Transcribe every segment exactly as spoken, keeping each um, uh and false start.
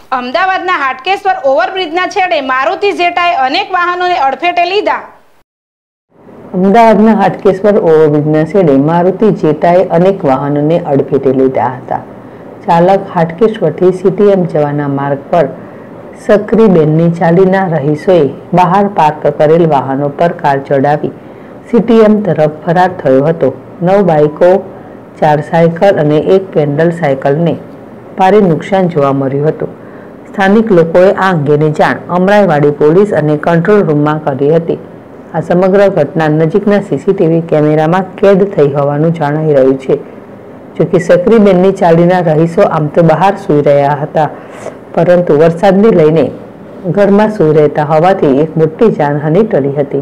અમદાવાદના હાટકેશ્વર ઓવરબ્રિજના છેડે મારુતિ જેટાએ અનેક વાહનોને અડફેટે લીધા. અમદાવાદના હાટકેશ્વર ઓવરબ્રિજના છેડે મારુતિ જેટાએ અનેક વાહનોને અડફેટે લીધા હતા. ચાલક હાટકેશ્વરથી સીટીએમ જવાના માર્ગ પર સક્રીબેનની ચાલીના રહીશોએ બહાર પાર્ક કરેલ વાહનો પર કાર ચડાવી સીટીએમ તરફ ફરાર થયો હતો. નવ બાઇકો, ચાર સાયકલ અને એક પેન્ડલ સાયકલને ભારે નુકસાન જોવા મળ્યું હતું. સ્થાનિક લોકોએ આ અંગેની જાણ અમરાઈવાડી પોલીસ અને કંટ્રોલ રૂમમાં કરી હતી. આ સમગ્ર ઘટના નજીકના સીસીટીવી કેમેરામાં કેદ થઈ હોવાનું જણાઈ રહ્યું છે. જોકે સક્રીબેનની ચાલીના રહીશો આમ તો બહાર સૂઈ રહ્યા હતા, પરંતુ વરસાદને લઈને ઘરમાં સૂઈ રહેતા હોવાથી એક મોટી જાનહાનિ ટળી હતી.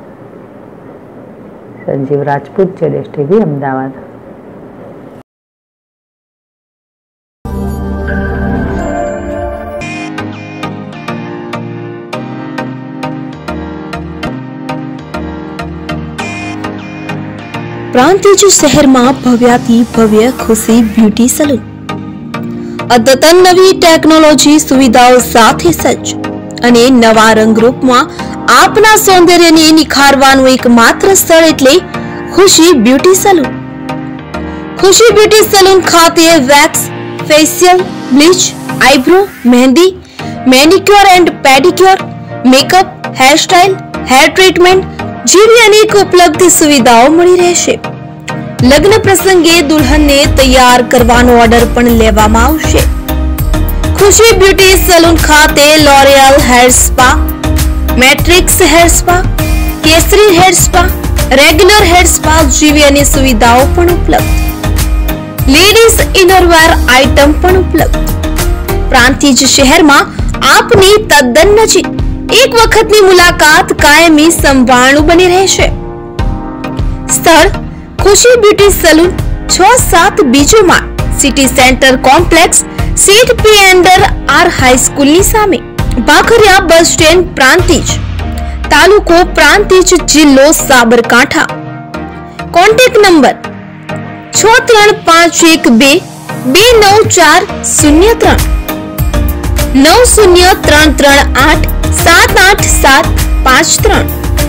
સંજીવ રાજપૂત, જેડેશ ટીવી, અમદાવાદ. પ્રાંતિજ શહેરમાં ભવ્યાથી ભવ્ય ખુશી બ્યુટી સલૂન અદ્યતન નવી ટેકનોલોજી સુવિધાઓ સાથે સજ્જ અને નવા રંગરૂપમાં આપના સૌંદર્યને નિખારવાનું એકમાત્ર સ્થળ એટલે Khushi beauty salon. Khushi beauty salon ખાતે wax, facial, bleach, eyebrow, mehndi, manicure and pedicure, makeup, hairstyle, hair treatment જેવી અનેક ઉપલબ્ધ સુવિધાઓ મળી રહેશે. લગ્ન પ્રસંગે દુલ્હનને તૈયાર કરવાનો ઓર્ડર પણ લેવામાં આવશે. ખુશી બ્યુટી સલૂન ખાતે L'Oreal hair spa, Matrix hair spa, કેસરી hair spa, regular hair spa જેવી અનેક સુવિધાઓ પણ ઉપલબ્ધ. લેડીઝ ઇનરવેર આઇટમ પણ ઉપલબ્ધ. પ્રાંતિજ શહેરમાં આપની તદ્દન નજીક એક વખતની મુલાકાત કાયમી સંભાળનું બની રહેશે. સ્થળ ખુશી બ્યુટી સલૂન, છ સાત બીજો માળ, સિટી સેન્ટર કોમ્પ્લેક્સ, સીટ પી એન્ડર આર હાઈસ્કૂલની સામે, ભાખરિયા બસ સ્ટેન્ડ, પ્રાંતિજ, તાલુકો પ્રાંતિજ, જિલ્લો સાબરકાંઠા. કોન્ટેક્ટ નંબર છ ત્રણ પાંચ એક બે બે નવ ચાર શૂન્ય ત્રણ, નવ શૂન્ય ત્રણ ત્રણ આઠ સાત આઠ સાત પાંચ ત્રણ.